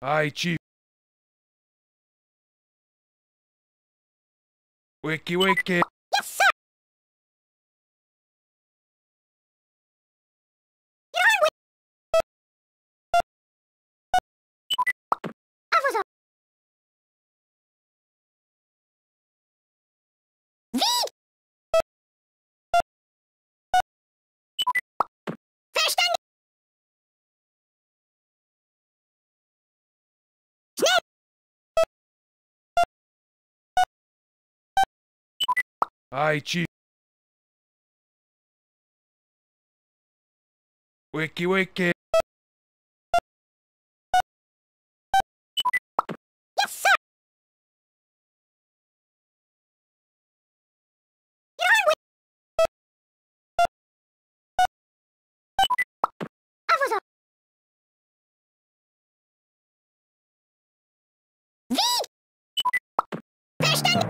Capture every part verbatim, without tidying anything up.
Aye, Chief. Wakey, wakey. Yes, sir! Get on with Officer! V! Verstanden! Schnell! Aye, Chief. Wakey, wakey. Yes, sir! Get on with Officer! V! Verstanden!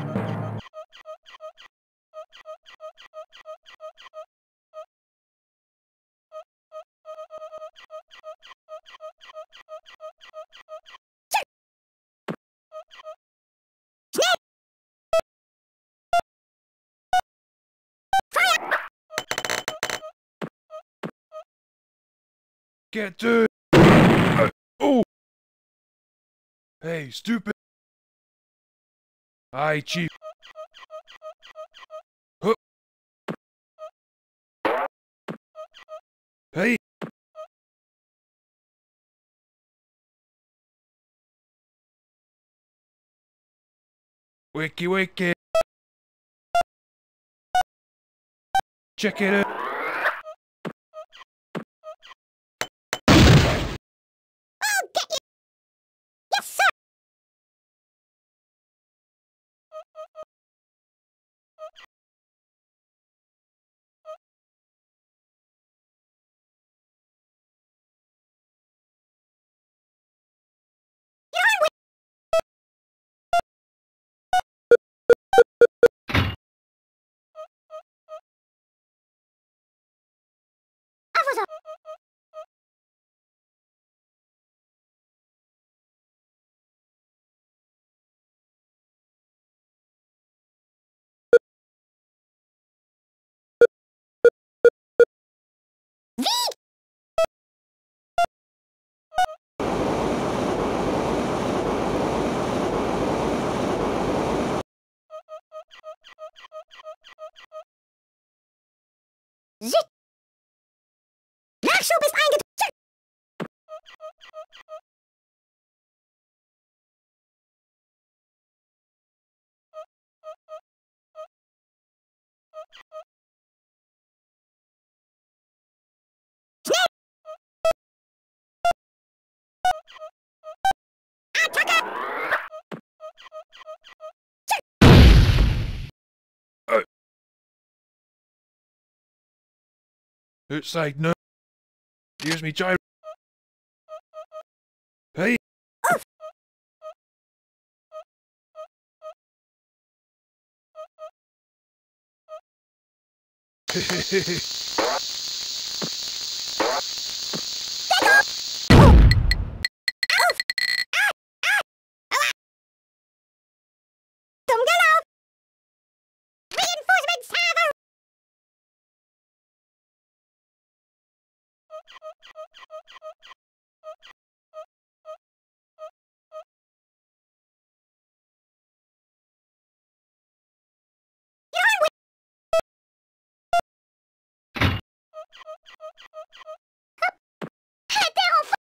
Schnell! Feuer! Get to. Uh, oh! Hey, stupid. Aye, Chief. Huh. Hey! Wakey, wakey. Check it out. I'll get you! Yes, sir! Get on with Officer! V! Zit! Nachschub ist eingetroffen! Schnell! Attacke! Uh. Outside, no. Here's me gyro. Hey! Oof! Hehehehe. Dumm gelaufen! Reinforcements have Get on with Hup! Terre en feu!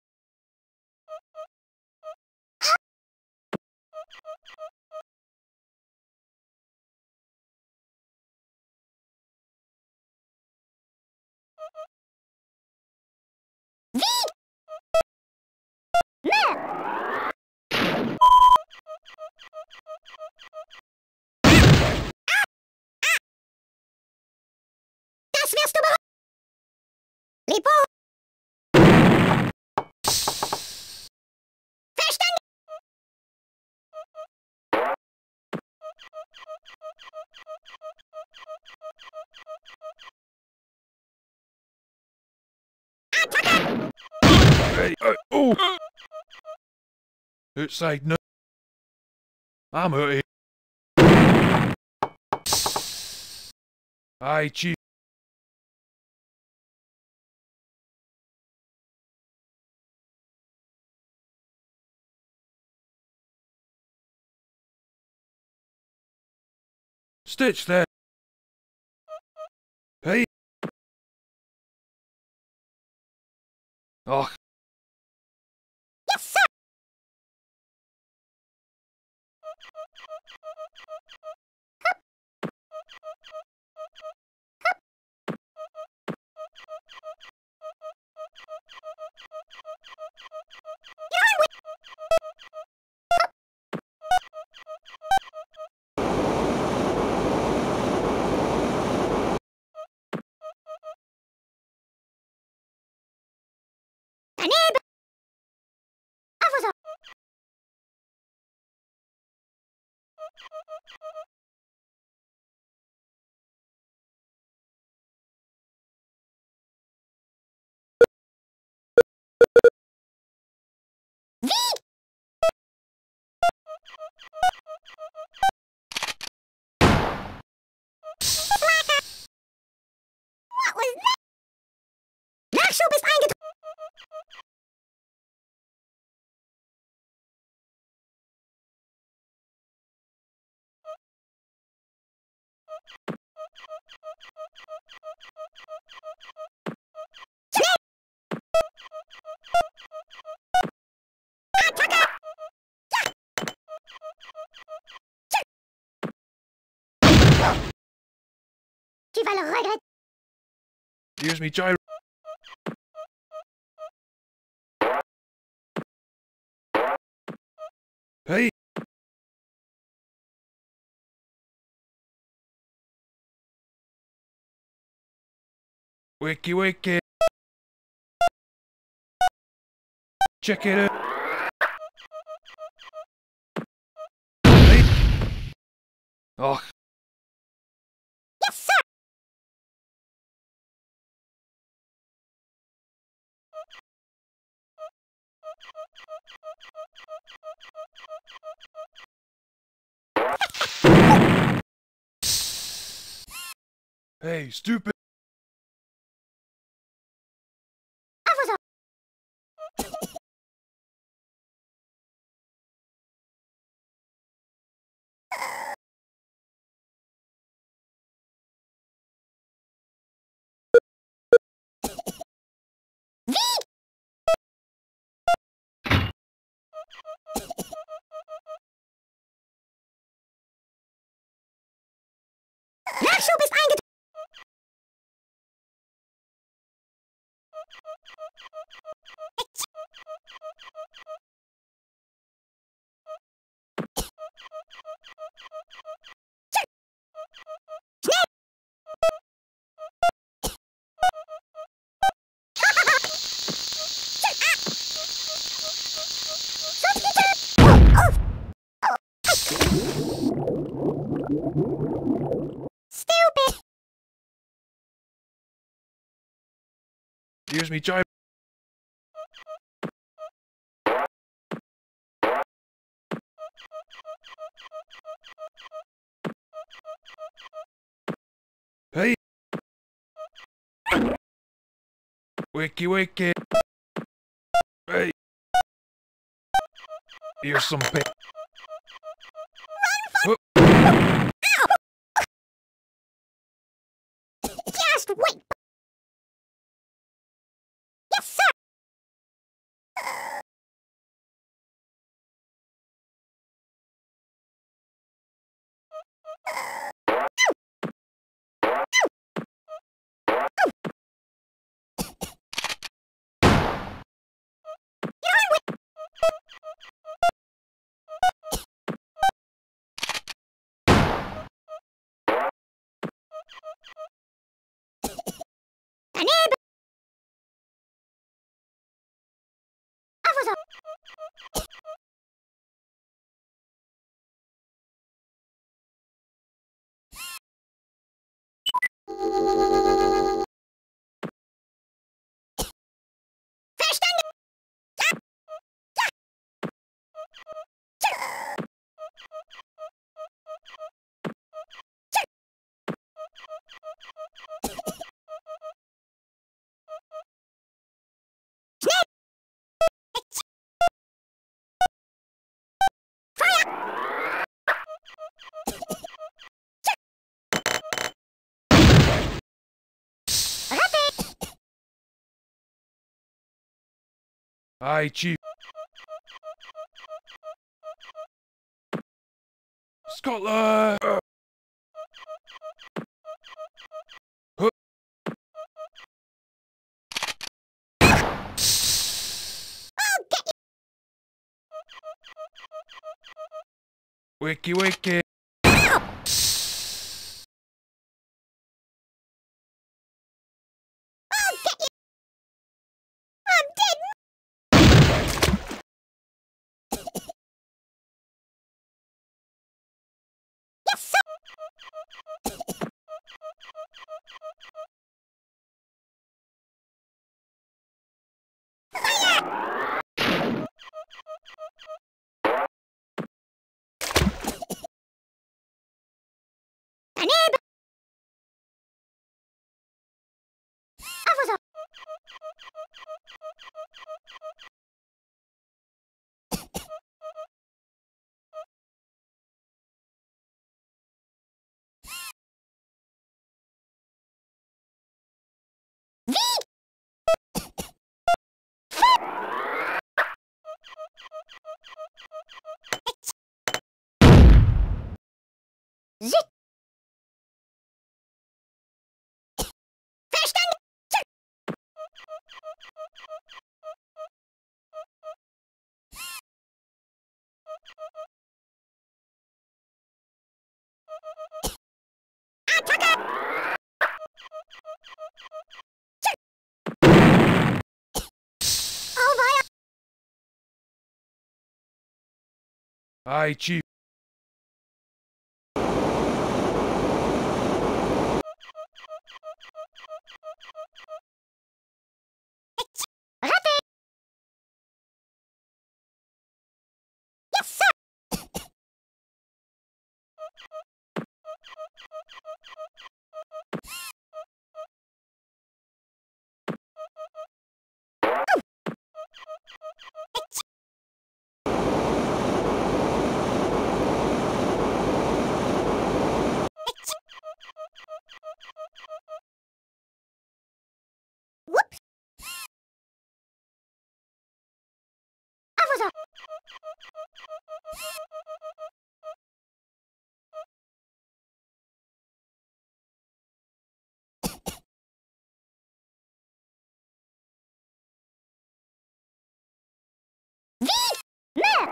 V! Merde! Das wirst du bereuen! Lipo! Verstanden! Attacke! Hey! Uh, oh! Outside no. I'm out here. Aye, chief. Stitch that. Hey. Oh. Yes, sir. Daneben. Officer. Wie? Slacker. What was that? Nachschub ist eingetroffen. Tu vas le regretter. Here's me gyro. Hey. Wiki wiki. Check it out. Hey. Oh. Yes, sir. Hey, stupid. Officer. Wie? Nachschub ist eingetroffen. Stupid. Here's me gyro. Hey. Wiki wiki. Hey. Here's some pay. Oh. Just wait. Yes, sir. Aye, Chief. Scotland! Uh. Huh. I'll get you! Wiki wiki! I'll get you! I'm dead! Yes, sir! Unable! Officer! Zit! Verstanden! Attacke! Over! Aye, Chief. Ratte! Yes, sir! Whoops! Officer! Wie? Mehr!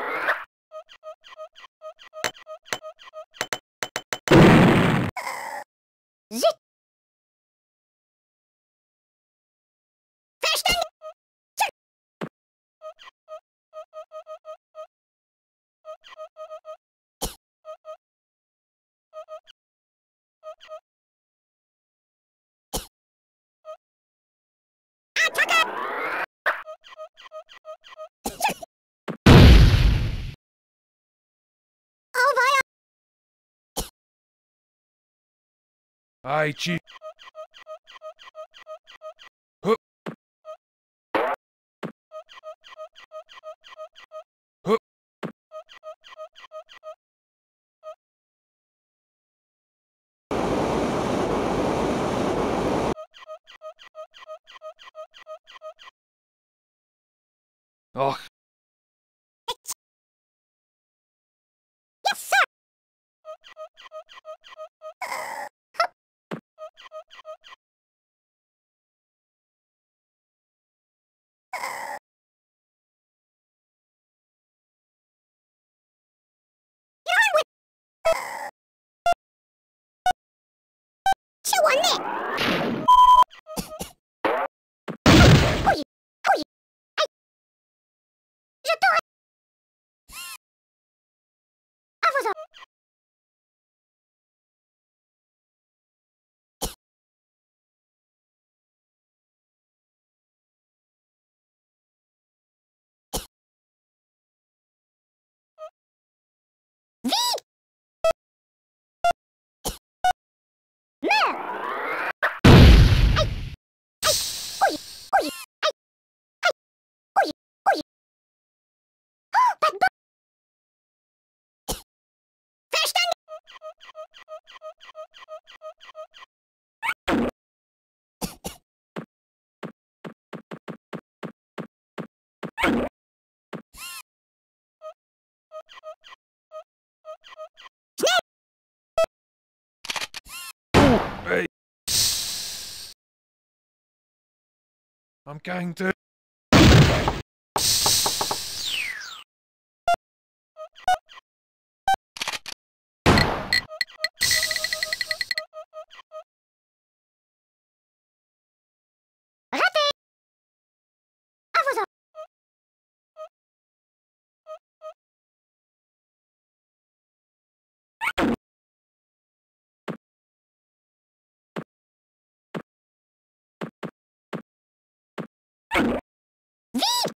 Zit! Verstanden! Attacke! Over! Aye, Chief. Huh. Huh. Och. Yes, sir! You're with... Chew on it! Hoi! Hoi! Hey! Je t'aurais... Officer! Wie? Mehr! Hey! Hey! Hoi! Hoi! Hey! Hey! Hoi! Hoi! Oh, bad boy! Verstanden! I'm going to... Raté. À vos ordres. Vite.